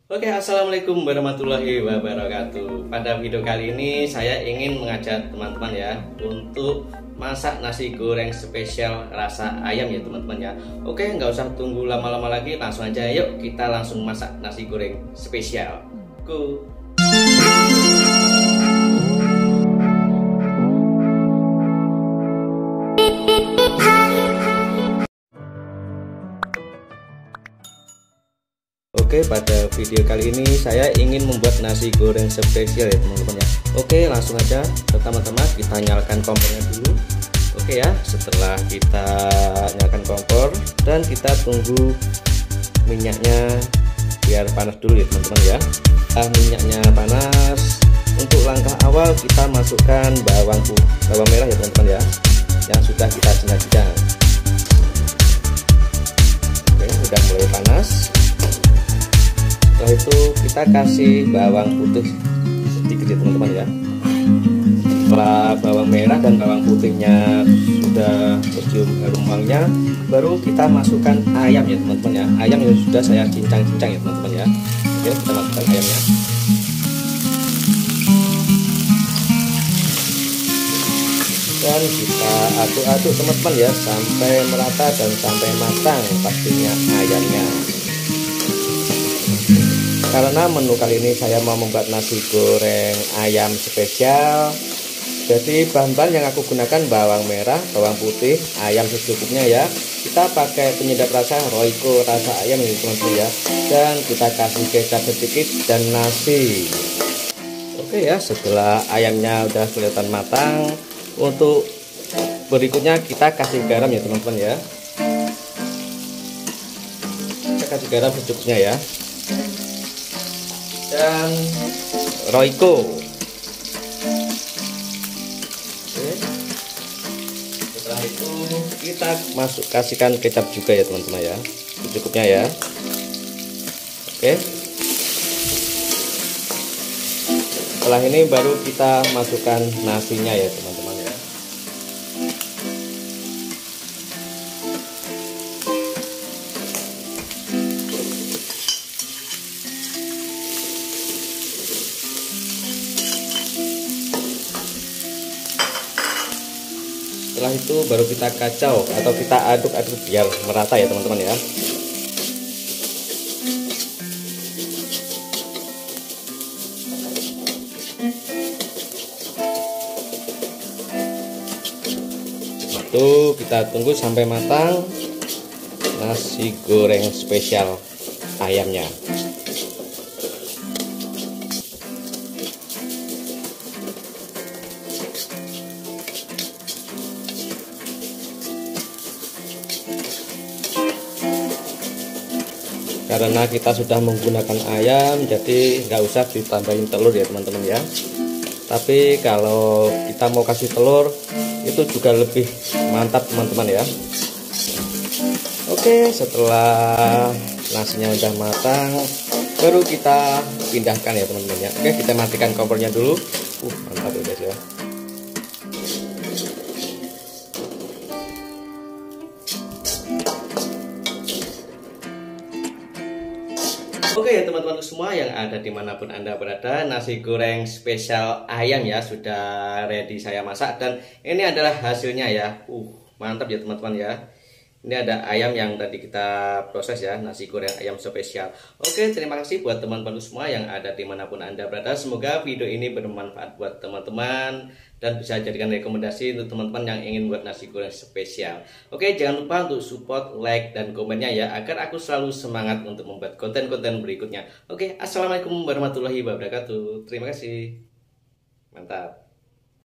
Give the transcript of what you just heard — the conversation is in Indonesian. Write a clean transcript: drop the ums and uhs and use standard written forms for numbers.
Oke, assalamualaikum warahmatullahi wabarakatuh. Pada video kali ini saya ingin mengajak teman-teman ya untuk masak nasi goreng spesial rasa ayam ya teman-teman ya. Oke, nggak usah tunggu lama-lama lagi, langsung aja yuk kita langsung masak nasi goreng spesial. Go. Oke, pada video kali ini saya ingin membuat nasi goreng spesial ya teman-teman ya. Oke, langsung aja pertama-tama kita nyalakan kompornya dulu. Oke ya, setelah kita nyalakan kompor dan kita tunggu minyaknya biar panas dulu ya teman-teman ya. Minyaknya panas, untuk langkah awal kita masukkan bawang merah ya teman-teman ya, yang sudah kita cincang. Oke, sudah mulai panas. Setelah itu kita kasih bawang putih sedikit ya teman-teman ya. Setelah bawang merah dan bawang putihnya sudah tercium harum wanginya, baru kita masukkan ayam ya teman-teman ya. Ayam yang sudah saya cincang-cincang ya teman-teman ya. Oke, kita masukkan ayamnya. Dan kita aduk-aduk teman-teman ya sampai merata dan sampai matang pastinya ayamnya. Karena menu kali ini saya mau membuat nasi goreng ayam spesial, jadi bahan-bahan yang aku gunakan bawang merah, bawang putih, ayam secukupnya ya. Kita pakai penyedap rasa Royco rasa ayam ini teman-teman ya, dan kita kasih kecap sedikit dan nasi. Oke ya, setelah ayamnya udah kelihatan matang, untuk berikutnya kita kasih garam ya teman-teman ya. Kita kasih garam secukupnya ya, dan Royco. Oke. Setelah itu kita kasihkan kecap juga ya teman-teman ya, secukupnya ya. Oke. Setelah ini baru kita masukkan nasinya ya teman-teman ya. Setelah itu baru kita kacau atau kita aduk-aduk biar merata ya teman-teman ya. Itu kita tunggu sampai matang nasi goreng spesial ayamnya. Karena kita sudah menggunakan ayam, jadi nggak usah ditambahin telur ya teman-teman ya. Tapi kalau kita mau kasih telur, itu juga lebih mantap teman-teman ya. Oke, setelah nasinya udah matang, baru kita pindahkan ya teman-teman ya. Oke, kita matikan kompornya dulu. Mantap ya guys ya. Oke ya teman-teman semua yang ada dimanapun Anda berada, nasi goreng spesial ayam ya sudah ready saya masak, dan ini adalah hasilnya ya. Mantap ya teman-teman ya. Ini ada ayam yang tadi kita proses ya, nasi goreng ayam spesial. Oke, terima kasih buat teman-teman semua yang ada dimanapun Anda berada. Semoga video ini bermanfaat buat teman-teman dan bisa jadikan rekomendasi untuk teman-teman yang ingin buat nasi goreng spesial. Oke, jangan lupa untuk support, like, dan komennya ya, agar aku selalu semangat untuk membuat konten-konten berikutnya. Oke, assalamualaikum warahmatullahi wabarakatuh. Terima kasih. Mantap.